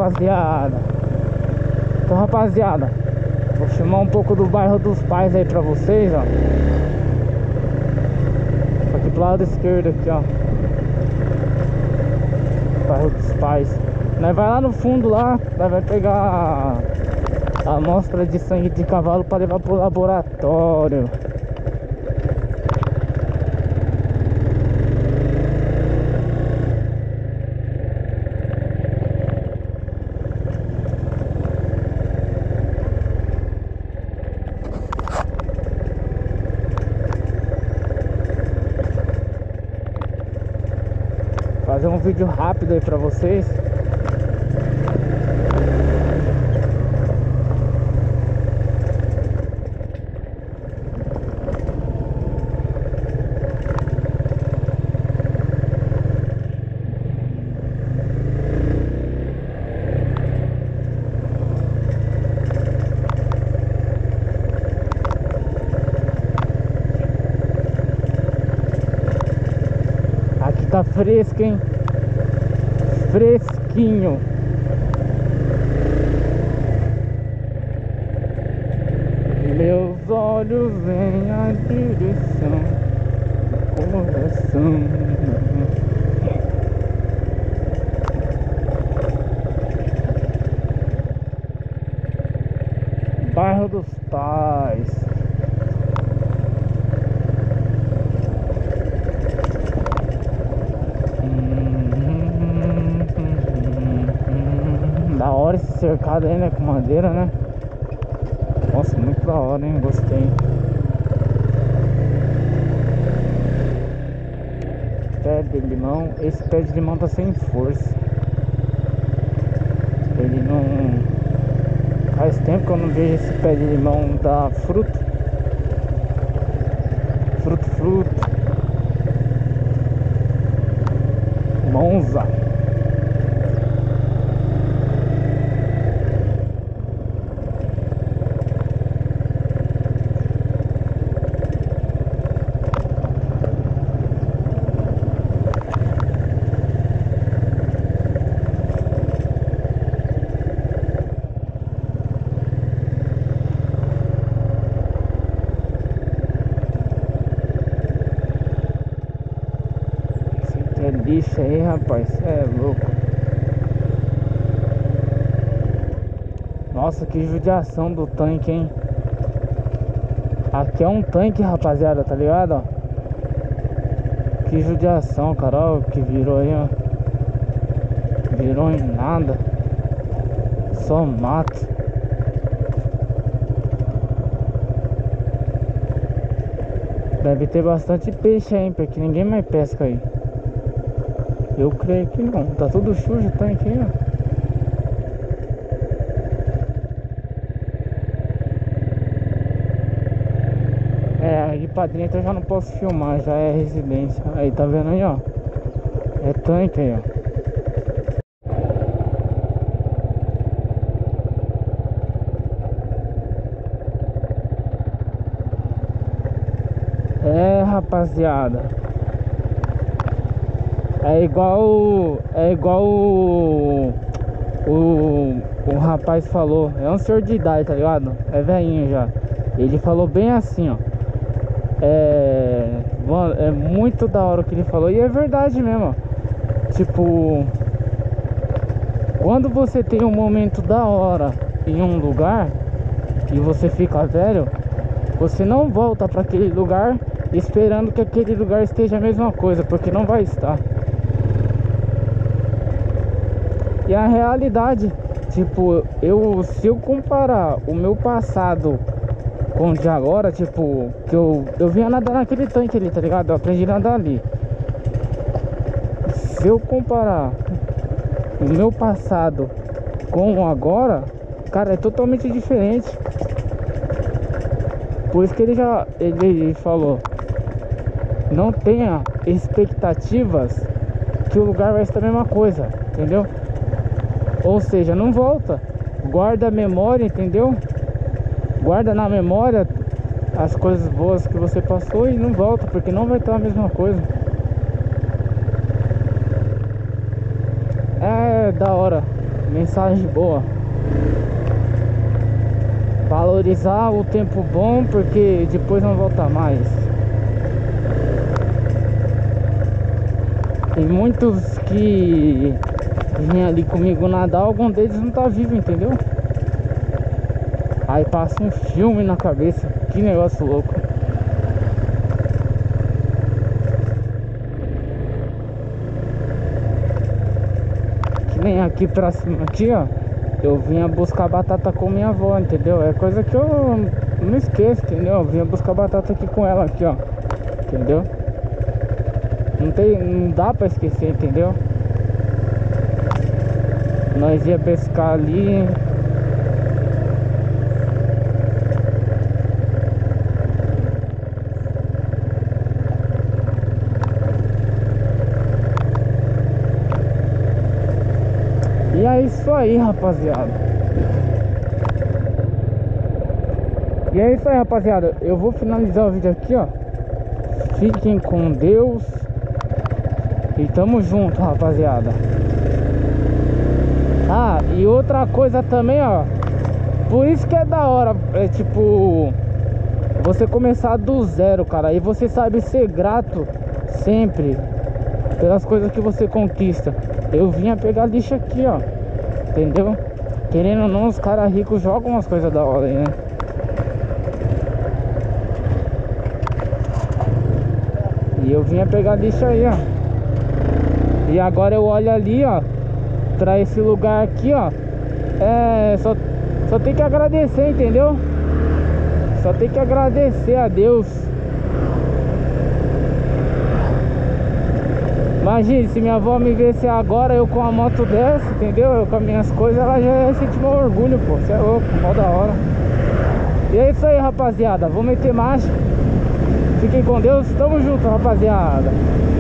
rapaziada. Então, rapaziada, vou filmar um pouco do bairro dos Pais aí pra vocês, ó. Aqui pro lado esquerdo, aqui, ó. Bairro dos Pais. Nós vai lá no fundo lá, nós vai pegar a amostra de sangue de cavalo pra levar pro laboratório. Fazer um vídeo rápido aí pra vocês. Aqui tá fresco, hein? Fresquinho. Meus olhos veem a direção do coração. Bairro dos Pais. Da hora esse cercado aí, né? Com madeira, né? Nossa, muito da hora, hein? Gostei. Pé de limão. Esse pé de limão tá sem força. Ele não... Faz tempo que eu não vejo esse pé de limão dar fruto. Fruto. Monza. É lixo aí, rapaz, cê é louco. Nossa, que judiação do tanque, hein? Aqui é um tanque, rapaziada, tá ligado, ó? Que judiação, cara, ó, que virou aí, ó. Virou em nada. Só mato. Deve ter bastante peixe aí, porque ninguém mais pesca aí. Eu creio que não. Tá tudo sujo o tanque aí, ó. É, aí pra dentro eu já não posso filmar, já é residência. Aí, tá vendo aí, ó? É tanque aí, ó. É, rapaziada. É igual o rapaz falou. É um senhor de idade, tá ligado? É velhinho já. Ele falou bem assim, ó. Mano, é muito da hora o que ele falou. E é verdade mesmo, ó. Tipo, quando você tem um momento da hora em um lugar e você fica velho, você não volta pra aquele lugar esperando que aquele lugar esteja a mesma coisa, porque não vai estar. E a realidade, tipo, se eu comparar o meu passado com o de agora, tipo, que eu vinha nadar naquele tanque ali, tá ligado? Eu aprendi a nadar ali. Se eu comparar o meu passado com o agora, cara, é totalmente diferente. Por isso que ele falou, não tenha expectativas que o lugar vai ser a mesma coisa, entendeu? Ou seja, não volta. Guarda a memória, entendeu? Guarda na memória as coisas boas que você passou e não volta, porque não vai estar a mesma coisa. É da hora mensagem boa. Valorizar o tempo bom, porque depois não volta mais. Tem muitos que vêm ali comigo nadar, algum deles não tá vivo, entendeu? Aí passa um filme na cabeça. Que negócio louco. Que nem aqui pra cima aqui, ó. Eu vinha buscar batata com minha avó, entendeu? É coisa que eu não esqueço, entendeu? Eu vinha buscar batata aqui com ela aqui, ó. Entendeu? Não dá pra esquecer, entendeu? Nós ia pescar ali. E é isso aí, rapaziada. E é isso aí, rapaziada. Eu vou finalizar o vídeo aqui, ó. Fiquem com Deus. E tamo junto, rapaziada. Ah, e outra coisa também, ó. Por isso que é da hora, é tipo, você começar do zero, cara. E você sabe ser grato sempre pelas coisas que você conquista. Eu vinha pegar lixo aqui, ó. Entendeu? Querendo ou não, os caras ricos jogam umas coisas da hora aí, né? E eu vinha pegar lixo aí, ó. E agora eu olho ali, ó, pra esse lugar aqui, ó. Só tem que agradecer, entendeu? Só tem que agradecer a Deus. Imagine, se minha avó me visse agora, eu com a moto dessa, entendeu? Eu com as minhas coisas, ela já ia sentir meu orgulho, pô. Você é louco, mó da hora. E é isso aí, rapaziada. Vou meter marcha. Fiquem com Deus. Tamo junto, rapaziada.